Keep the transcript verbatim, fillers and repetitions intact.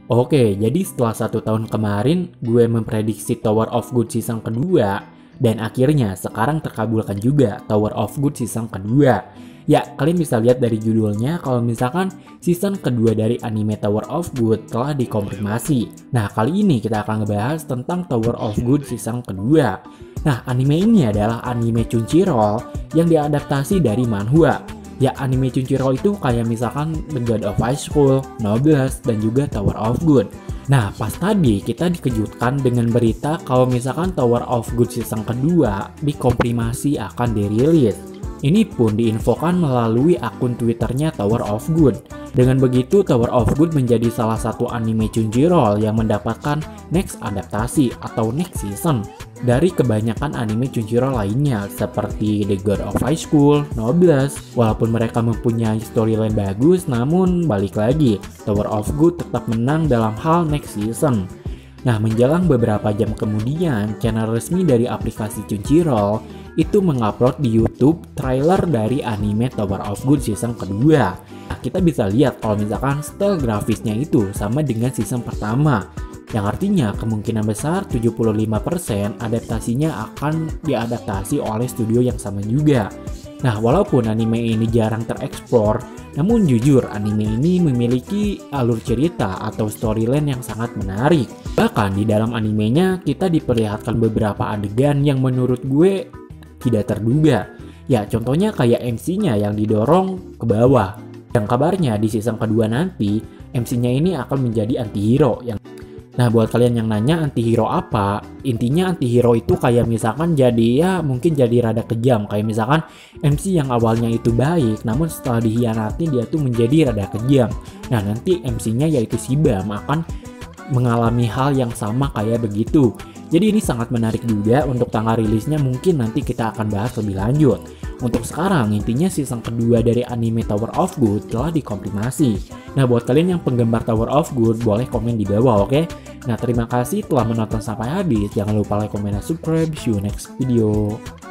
Oke, jadi setelah satu tahun kemarin gue memprediksi Tower of Good season kedua, dan akhirnya sekarang terkabulkan juga Tower of Good season kedua. Ya, kalian bisa lihat dari judulnya kalau misalkan season kedua dari anime Tower of Good telah dikonfirmasi. Nah, kali ini kita akan ngebahas tentang Tower of Good season kedua. Nah, anime ini adalah anime Crunchyroll yang diadaptasi dari manhwa. Ya, anime Crunchyroll itu kayak misalkan The God of High School, Noblesse, dan juga Tower of Good. Nah, pas tadi kita dikejutkan dengan berita kalau misalkan Tower of Good season kedua dikonfirmasi akan dirilis. Ini pun diinfokan melalui akun Twitternya Tower of Good. Dengan begitu, Tower of Good menjadi salah satu anime Crunchyroll yang mendapatkan next adaptasi atau next season dari kebanyakan anime Crunchyroll lainnya seperti The God of High School, Noblesse. Walaupun mereka mempunyai storyline bagus, namun balik lagi, Tower of Good tetap menang dalam hal next season. Nah, menjelang beberapa jam kemudian, channel resmi dari aplikasi Crunchyroll itu mengupload di YouTube trailer dari anime Tower of Good season kedua. Nah, kita bisa lihat kalau misalkan style grafisnya itu sama dengan season pertama, yang artinya kemungkinan besar tujuh puluh lima persen adaptasinya akan diadaptasi oleh studio yang sama juga. Nah, walaupun anime ini jarang tereksplor, namun jujur anime ini memiliki alur cerita atau storyline yang sangat menarik. Bahkan di dalam animenya kita diperlihatkan beberapa adegan yang menurut gue tidak terduga. Ya, contohnya kayak M C-nya yang didorong ke bawah. Yang kabarnya di season kedua nanti M C-nya ini akan menjadi antihero yang Nah, buat kalian yang nanya antihero apa, intinya antihero itu kayak misalkan jadi ya mungkin jadi rada kejam. Kayak misalkan M C yang awalnya itu baik, namun setelah dihianati dia tuh menjadi rada kejam. Nah, nanti M C-nya yaitu si Bam akan mengalami hal yang sama kayak begitu. Jadi ini sangat menarik juga. Untuk tanggal rilisnya mungkin nanti kita akan bahas lebih lanjut. Untuk sekarang intinya season kedua dari anime Tower of Good telah dikonfirmasi. Nah, buat kalian yang penggemar Tower of Good boleh komen di bawah, oke? Nah, terima kasih telah menonton sampai habis. Jangan lupa like, comment, dan subscribe. See you next video.